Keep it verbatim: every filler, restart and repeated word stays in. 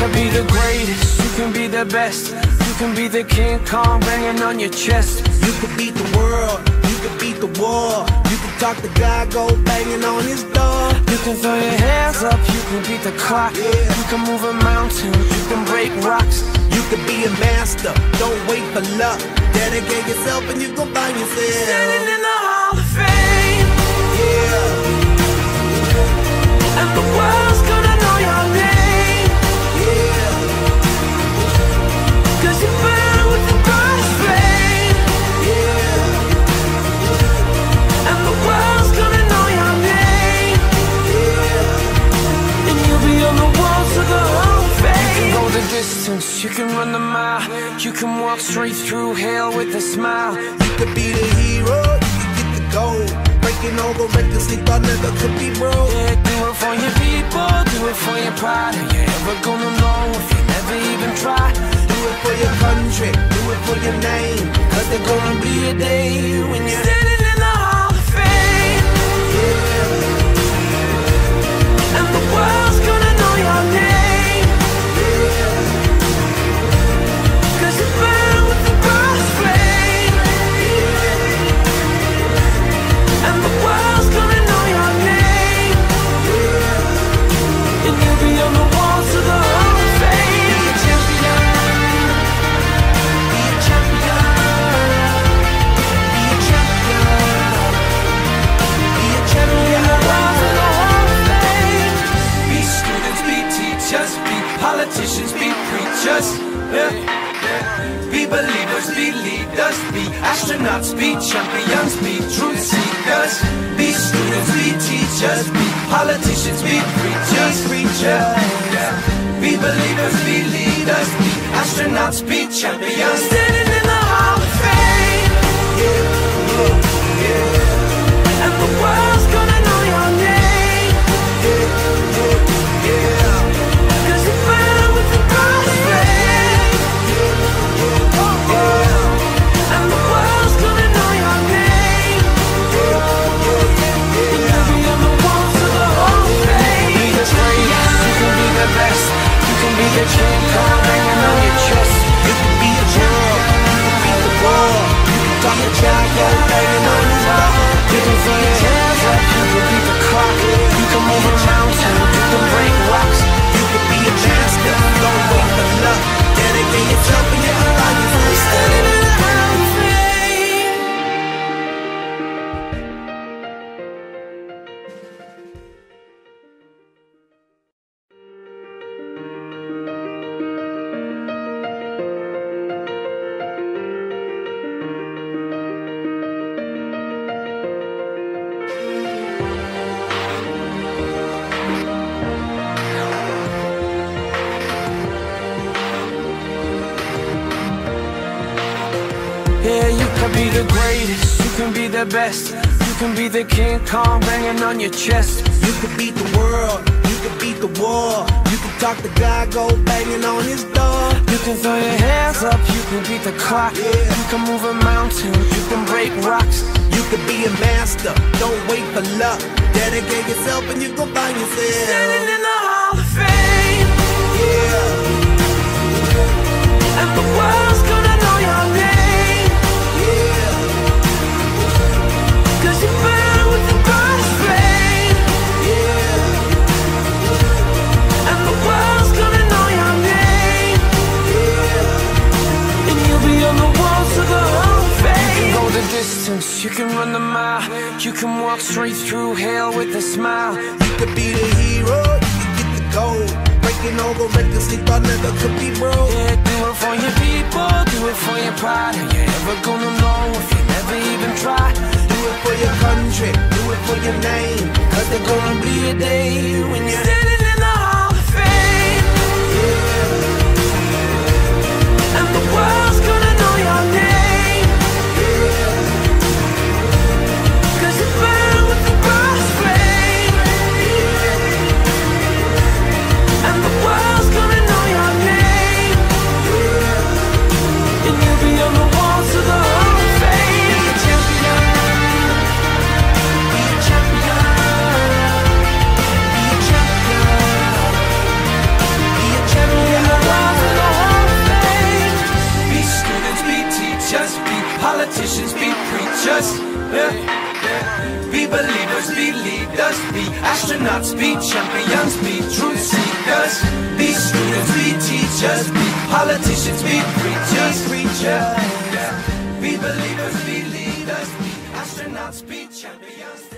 could be the greatest, you can be the best. You can be the King Kong banging on your chest. You could beat the world, you could beat the war. You can talk to God, go banging on his door. You can throw your hands up, you can beat the clock. Yeah. You can move a mountain, you can break rocks. You could be a master, don't wait for luck. Dedicate yourself and you gon' find yourself standing in the Hall of Fame. Yeah. And the world's gonna know your name. Yeah. Cause you burn with the brightest flame. Yeah. And the world's gonna know your name. Yeah. And you'll be on the walls of the Hall of Fame. You can go the distance, you can run the mile. You can walk straight through hell with a smile. You could be the hero, you can get the gold. Breaking all the records they thought never could be broke. Yeah, do it for your people, do it for your pride. Are you ever gonna know if you never even try? Do it for your country, do it for your name. Cause there's gonna be a day when you're standing in the Hall of Fame. Yeah. And the world's gonna know your name. Yeah. Cause you burn with the brightest flame. Yeah. And the world's gonna know your name. Yeah. And you'll be on the walls of the Hall of Fame. Be a champion. Be a champion. Be a champion. Be a champion. The walls of the Hall of Fame. Be students, be teachers, be politicians, be preachers. Yeah. Be believers, be leaders, be astronauts, be champions, be truth seekers. Be students, be teachers, be politicians, be preachers, preachers. Yeah. Be believers, be leaders, be astronauts, be champions. Standing in the Hall of Fame. Yeah, yeah, yeah. And the world's gonna know your name. Yeah, yeah, yeah. Cause you burn with the brightest flame. And the world's gonna know your name. And you'll be on the walls of the Hall of Fame. Be the greatest, you can be the best. You can be the King Kong banging on your chest. You can be the world, you can beat the war. You can talk to God, go banging on his door. You can throw your hands up, you can beat the clock. You can move a mountain, you can break rocks. You can be a master, don't wait for luck. Dedicate yourself and you can find yourself Standing in the Hall of Fame. Yeah, you can be the greatest, you can be the best. You can be the King Kong banging on your chest. You could beat the world, you could beat the war. You can talk to God, go banging on his door. You can throw your hands up, you can beat the clock. Yeah. You can move a mountain, you can break rocks. You could be a master, don't wait for luck. Dedicate yourself and you gon' find yourself Standing in the Hall of Fame. Yeah. And the world's gonna know your name. Yeah. Cause you burn with the brightest flame. Yeah. And the world's gonna know your name. Yeah. And you'll be on the walls of the Hall of Fame. You can go the distance, you can run the mile. You can walk straight through hell with a smile. You could be the hero, you can get the gold. Breaking all the records they thought never could be broke. Yeah, do it for your people, do it for your pride. Are you ever gonna know if you never even try? Do it for your country, do it for your name. Cause there's gonna be a day when you're standing in the Hall of Fame. Yeah. And the world's gonna know your name. Yeah. Cause you burn with the brightest flame. And the world's gonna know your name. And you'll be on the walls of the Hall of Fame. Be a champion. Be a champion. Be a champion. Politicians be preachers, preachers. Be believers, be leaders. Be astronauts, be champions.